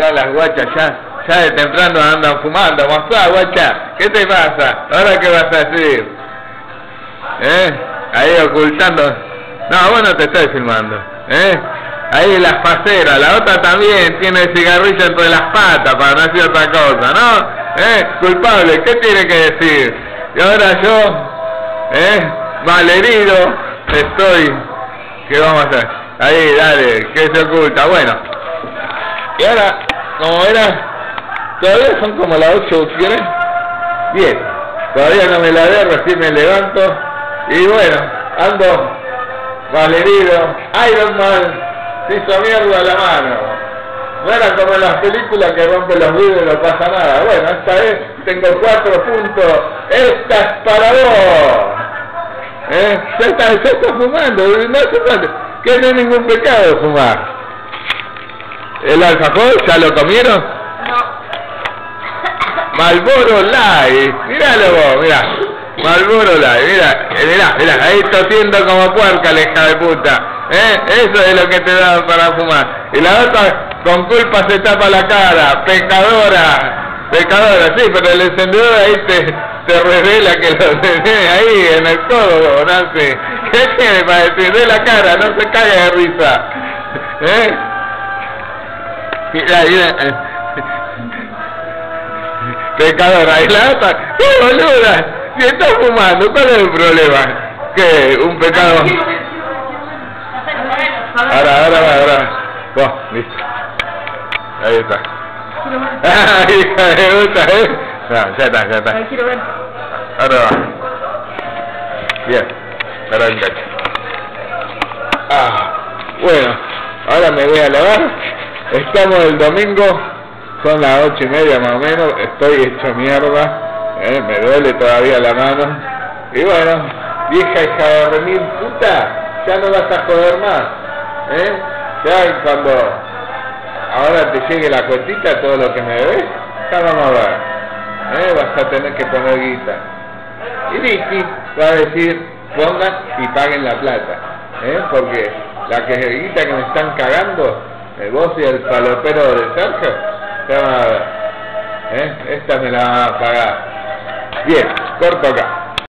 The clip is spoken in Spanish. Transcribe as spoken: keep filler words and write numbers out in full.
acá las guachas ya, ya de temprano andan fumando. Mostrá, guacha, ¿qué te pasa? ¿Ahora qué vas a decir? ¿Eh? Ahí ocultando. No, vos no te estoy filmando. ¿Eh? Ahí las paceras, la otra también tiene el cigarrillo entre las patas para no decir otra cosa, ¿no? ¿Eh? Culpable, ¿qué tiene que decir? Y ahora yo, ¿eh? Malherido, estoy. ¿Qué vamos a hacer? Ahí, dale, ¿qué se oculta? Bueno. Y ahora, como era, todavía son como las ocho, ¿quieres? Bien. Todavía no me la veo, recién me levanto. Y bueno, ando malherido. Iron Man se hizo mierda la mano. No era como en las películas que rompe los vidrios y no pasa nada. Bueno, esta vez tengo cuatro puntos. Esta es para vos. ¿Eh? Se está, se está fumando, no hace falta. Que no hay ningún pecado fumar. ¿El alfajor ya lo comieron? No. Marlboro Light. Míralo vos, mirá. Marlboro Light, mira, mirá, mirá, ahí tosiendo como puerca, la hija de puta. ¿Eh? Eso es lo que te dan para fumar. Y la otra con culpa se tapa la cara, pecadora, pecadora, sí, pero el encendedor ahí te, te revela que lo tenés ahí en el codo, no sé. ¿Qué tiene para decir? De la cara, no se caiga de risa. ¿Eh? Mira, mira. Pecadora, y la otra, ¡qué boluda! Si estás fumando, ¿cuál es el problema? ¿Qué? ¿Un pecado? Ahora, ahora, ahora, ahora. Vos, listo. Ahí está. ¡Ah, hija de puta, eh! No, ya está, ya está. Ahora va. Bien. Ahora en cacho. Ah, bueno. Ahora me voy a lavar. Estamos el domingo. Son las ocho y media más o menos. Estoy hecho mierda. Eh, me duele todavía la mano. Y bueno, vieja hija de remil puta, ya no vas a joder más. ¿Eh? Ya cuando ahora te llegue la cuentita, todo lo que me debes, ya vamos a ver. ¿Eh? Vas a tener que poner guita. Y Ricky va a decir, pongan y paguen la plata. ¿Eh? Porque la que guita que me están cagando, el vos y el palopero de Sergio, ya van a ver. ¿Eh? Esta me la van a pagar. Bien, corto acá.